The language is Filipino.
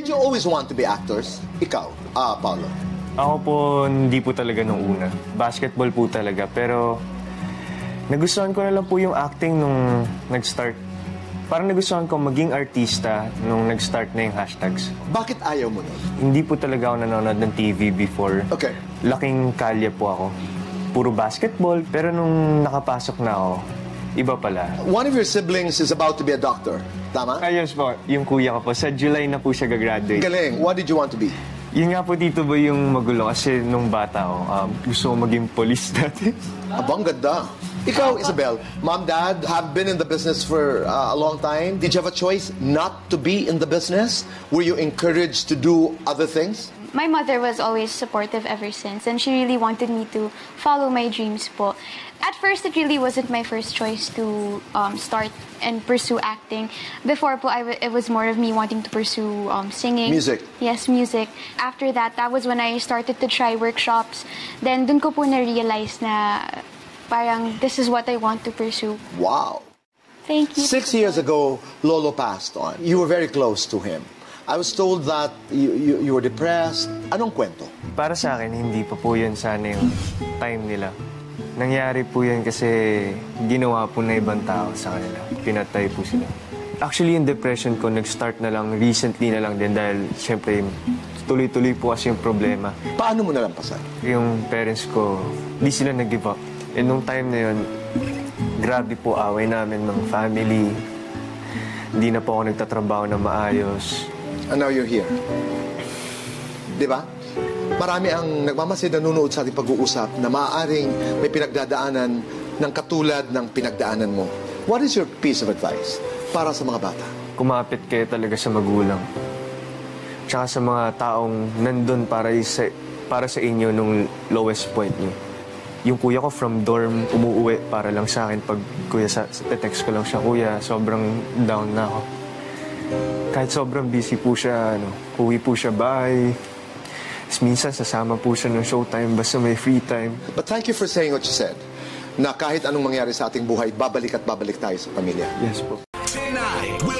you always want to be actors? Ikaw, Paulo? Ako po, hindi po talaga nung una. Basketball po talaga. Pero nagustuhan ko na lang po yung acting nung nag-start. Parang nagustuhan ko maging artista nung nag-start na yung hashtags. Bakit ayaw mo nun? Hindi po talaga ako nanonood ng TV before. Okay. Laking kalye po ako. Puro basketball. Pero nung nakapasok na ako, iba pala. One of your siblings is about to be a doctor. Tama? Ayos po, yung kuya ko po. Sa July na po siya gagraduate. Galing. What did you want to be? Yun nga po dito ba yung magulo kasi nung bata ako, gusto ko maging police dati. Abang ganda. Ikaw, Isabel, mom, dad have been in the business for a long time. Did you have a choice not to be in the business? Were you encouraged to do other things? My mother was always supportive ever since, and she really wanted me to follow my dreams po. At first, it really wasn't my first choice to start and pursue acting. Before po, it was more of me wanting to pursue singing. Music? Yes, music. After that, that was when I started to try workshops. Then, dun ko po na-realize na parang this is what I want to pursue. Wow. Thank you. 6 years ago, Lolo passed on. You were very close to him. I was told that you were depressed. Anong kwento? Para sa akin, hindi pa po yun sana yung time nila. Nangyari po yan kasi ginawa po na ibang tao sa kanila. Pinatay po sila. Actually, yung depression ko, nag-start na lang, recently na lang din dahil siyempre tuloy-tuloy po kasi yung problema. Paano mo nalampasan? Yung parents ko, di sila nag-give up. And nung time na yun, grabe po away namin ng family. Hindi na po ako nagtatrabaho na maayos. And now you're here. Di ba? Marami ang nagmamasid nanonood sa ating pag-uusap na maaaring may pinagdadaanan ng katulad ng pinagdaanan mo. What is your piece of advice para sa mga bata? Kumapit kayo talaga sa magulang. Tsaka sa mga taong nandun para sa inyo nung lowest point niyo. Yung kuya ko from dorm, umuuwi para lang sa akin. Pag kuya, text ko lang siya, kuya, sobrang down na ako. Kahit sobrang busy po siya, uwi po siya bahay. Minsan sasama po siya ng showtime basta may free time. But thank you for saying what you said. Na kahit anong mangyari sa ating buhay, babalik at babalik tayo sa pamilya. Yes po. Tonight with